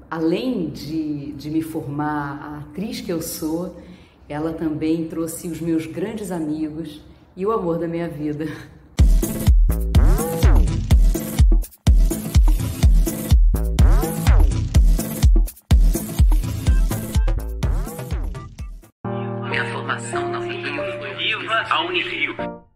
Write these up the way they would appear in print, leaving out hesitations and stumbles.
além de me formar a atriz que eu sou, ela também trouxe os meus grandes amigos e o amor da minha vida. Minha formação na Unirio. Viva a Unirio!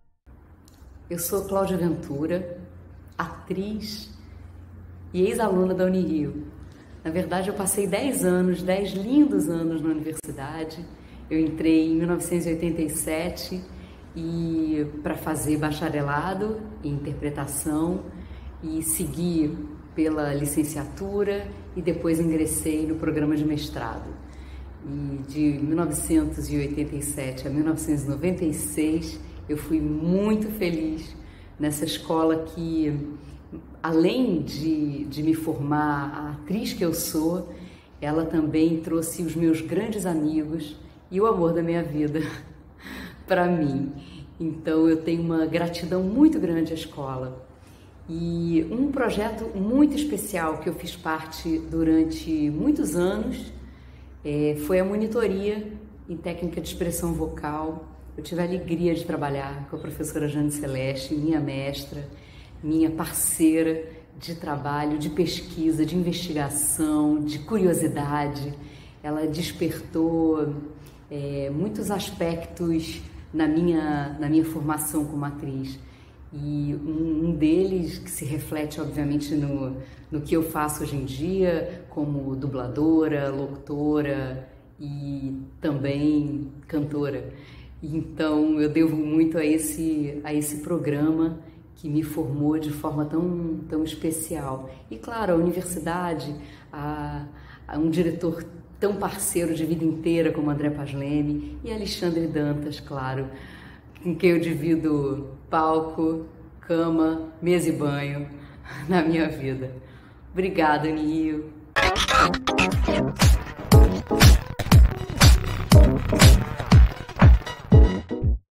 Eu sou Cláudia Ventura, atriz e ex-aluna da Unirio. Na verdade, eu passei 10 lindos anos na universidade. Eu entrei em 1987 e para fazer bacharelado em interpretação e segui pela licenciatura e depois ingressei no programa de mestrado. E de 1987 a 1996 eu fui muito feliz nessa escola que, além de me formar a atriz que eu sou, ela também trouxe os meus grandes amigos e o amor da minha vida para mim. Então eu tenho uma gratidão muito grande à escola. E um projeto muito especial que eu fiz parte durante muitos anos foi a monitoria em técnica de expressão vocal. Eu tive a alegria de trabalhar com a professora Jane Celeste, minha mestra, minha parceira de trabalho, de pesquisa, de investigação, de curiosidade. Ela despertou muitos aspectos na minha formação como atriz. E um deles que se reflete, obviamente, no que eu faço hoje em dia, como dubladora, locutora e também cantora. Então, eu devo muito a esse programa que me formou de forma tão especial. E, claro, a universidade, a um diretor tão parceiro de vida inteira como André Pasleme e Alexandre Dantas, claro, com quem eu divido palco, cama, mesa e banho na minha vida. Obrigada, Unirio.